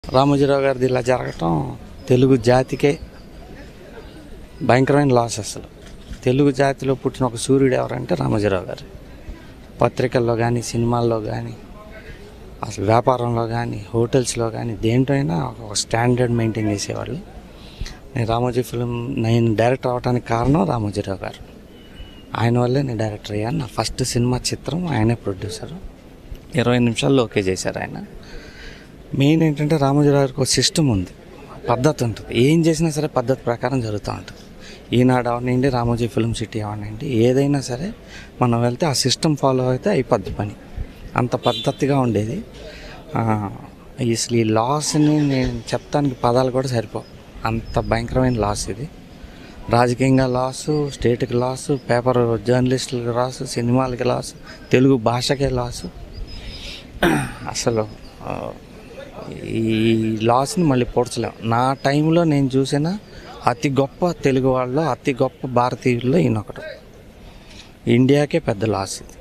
రామోజీరావు గారిది ఇలా జరగటం తెలుగు జాతికే భయంకరమైన లాస్. అసలు తెలుగు జాతిలో పుట్టిన ఒక సూర్యుడు ఎవరంటే రామోజీరావు గారు. పత్రికల్లో కానీ, సినిమాల్లో కానీ, అసలు వ్యాపారంలో కానీ, హోటల్స్లో కానీ, దేంటైనా ఒక స్టాండర్డ్ మెయింటైన్ చేసేవాళ్ళు. నేను డైరెక్టర్ అవ్వడానికి కారణం రామోజీరావు గారు. ఆయన వల్లే నేను డైరెక్టర్ అయ్యాను. నా ఫస్ట్ సినిమా చిత్రం ఆయనే ప్రొడ్యూసరు. 20 నిమిషాల్లో ఓకే చేశారు ఆయన. మెయిన్ ఏంటంటే రామోజీరావు గారికి ఒక సిస్టమ్ ఉంది, పద్ధతి ఉంటుంది. ఏం చేసినా సరే పద్ధతి ప్రకారం జరుగుతూ ఉంటుంది. ఈనాడు అవనండి, రామోజీ ఫిల్మ్ సిటీ అవనండి, ఏదైనా సరే మనం వెళ్తే ఆ సిస్టమ్ ఫాలో అయితే అయిపోద్ది పని. అంత పద్ధతిగా ఉండేది. అసలు ఈ లాస్ని నేను చెప్తానికి పదాలు కూడా సరిపోవు, అంత భయంకరమైన లాస్ ఇది. రాజకీయంగా లాసు, స్టేట్కి లాసు, పేపర్ జర్నలిస్టులకు లాసు, సినిమాలకి లాసు, తెలుగు భాషకే లాసు. అసలు ఈ లాస్ని మళ్ళీ పూడ్చలేం. నా టైంలో నేను చూసిన అతి గొప్ప తెలుగు వాళ్ళలో, అతి గొప్ప భారతీయుల్లో ఈయనొకడు. ఇండియాకే పెద్ద లాస్ ఇది.